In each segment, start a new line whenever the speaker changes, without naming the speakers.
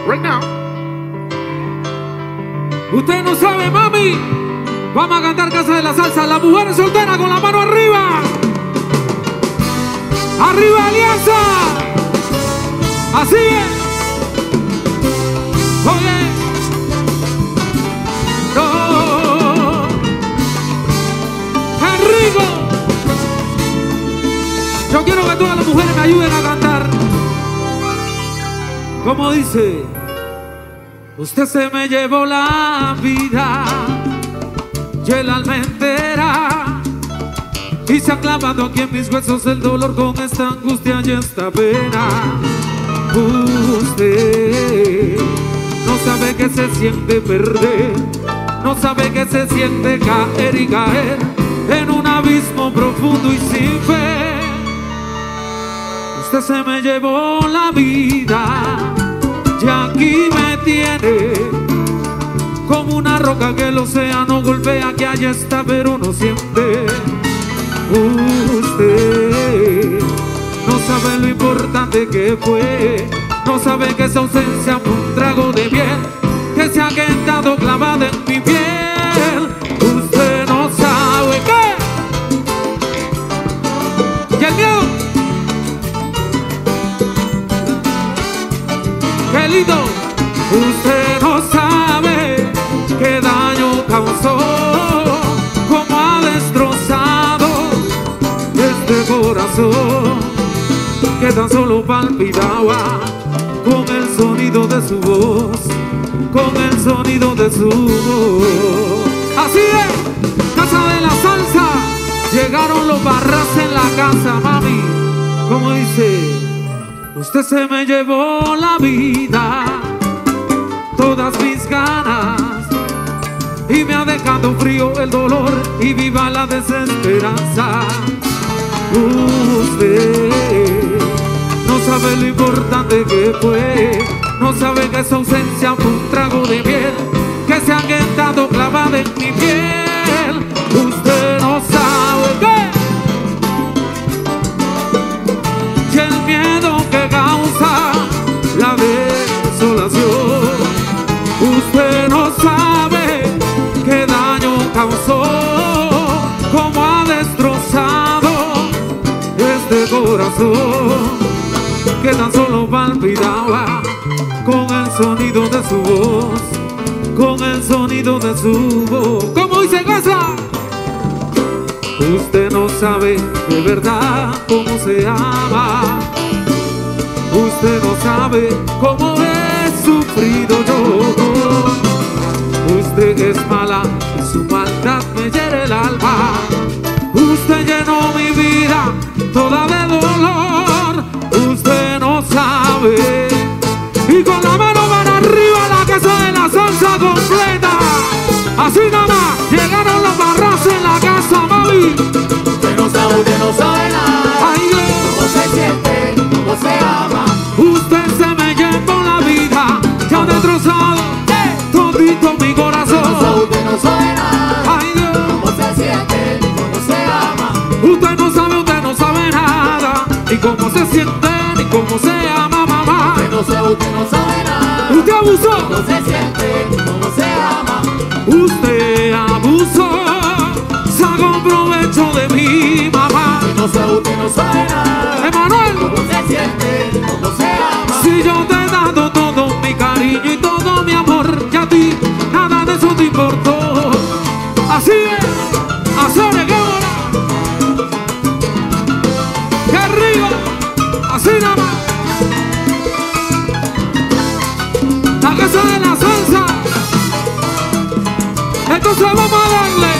Right now.
Usted no sabe, mami. Vamos a cantar Casa de la Salsa. Las mujeres solteras con la mano arriba. Arriba, Alianza. Así es. Oye. No. Enrico. Yo quiero que todas las mujeres me ayuden a cantar. Como dice. Usted se me llevó la vida y el alma entera, y se ha clavado aquí en mis huesos el dolor con esta angustia y esta pena. Usted no sabe que se siente perder, no sabe que se siente caer y caer en un abismo profundo y sin fe. Usted se me llevó la vida y aquí me tiene como una roca que el océano golpea, que allá está pero no siente. Usted no sabe lo importante que fue, no sabe que esa ausencia fue un trago de miel que se ha quedado clavada en mi piel. Usted no sabe qué. ¿Y el miedo? ¡Qué lindo! Usted no sabe qué daño causó, cómo ha destrozado este corazón que tan solo palpitaba con el sonido de su voz, con el sonido de su voz. Así es, Casa de la Salsa. Llegaron los Barras en la casa, mami. Como dice, usted se me llevó la vida, todas mis ganas, y me ha dejado frío el dolor y viva la desesperanza. Usted no sabe lo importante que fue, no sabe que esa ausencia fue un trago de miel que se ha quedado clavada en mi piel. Usted no sabe qué. Y el miedo que causa la desolación. Usted no sabe qué daño causó, cómo ha destrozado este corazón que tan solo palpitaba con el sonido de su voz, con el sonido de su voz. ¿Cómo dice Casa? Usted no sabe de verdad cómo se ama. Usted no sabe cómo he sufrido yo. Usted es mala y su maldad me hiere el alma. Usted llenó mi vida toda de dolor. Usted no sabe. Y con la mano para arriba la Casa de la Salsa completa. Así nada más, llegaron los Barras en la casa, mami.
Usted no sabe nada.
Ay,
cómo se siente, cómo se ama.
usted se me llevó la vida, ya ha destrozado todito mi corazón.
Usted no sabe nada.
Ay, Dios.
Cómo se siente, cómo se ama.
Usted no sabe nada, ni cómo se siente, ni cómo se ama, mamá.
Usted no sabe nada.
Usted abusó.
Cómo se siente, cómo se ama.
Usted abusó, sacó provecho de mi mamá.
Usted no sabe nada.
Emanuel,
Cómo se siente, cómo se ama.
si yo te he dado todo mi cariño y todo mi amor, y a ti nada de eso te importó. Así es, hacer que ahora, que arriba, así nada más. La Casa de la Salsa. Entonces vamos a darle,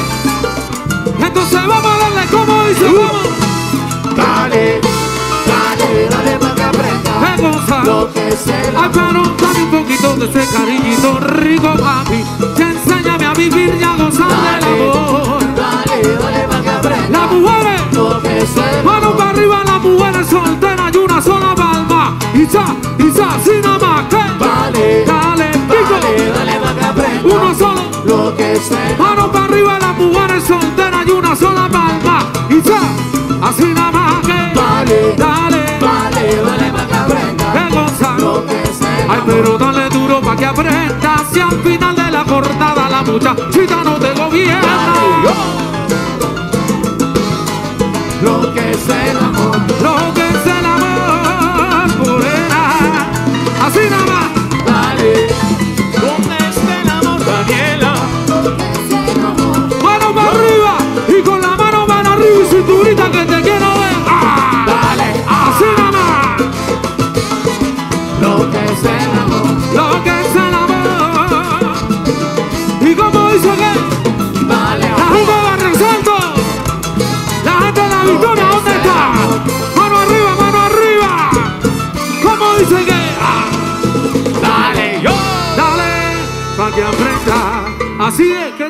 como dice, vamos.
Dale, dale, dale para que aprenda.
¡Qué cosa!
Lo que se
Ay, pero dame un poquito de ese cariñito rico, papi, que enséñame a vivir y a gozar del amor.
Dale, dale para que aprenda.
Las mujeres,
Lo que se
manos para arriba, las mujeres solteras y una sola palma. Y ya, así nada más, que
Dale,
dale, pico,
dale, dale para que aprenda.
uno solo.
Lo que se
Manos para arriba, las mujeres solteras y una sola palma. Y ya, así nada más, que
Dale,
dale,
dale, dale para que aprenda.
que gozar.
Lo que se
Ay, pero dale tú duro pa' que aprenda. Si al final de la jornada la muchachita no te gobierna.
Lo que es el amor,
Lo que es el amor, morena. Así nada más.
dale. ¿Dónde está el amor, Daniela?
Mano para arriba y con la mano arriba y cinturita que te quiero ver. ¡Ah!
Dale,
Así nada más.
lo que es el amor,
Lo que es el amor. Y como dice que
dale,
la gente de Barrio Santo, la gente de la Victoria, ¿dónde está? Mano arriba. Como dice que
dale, yo.
dale pa' que aprenda. Así es que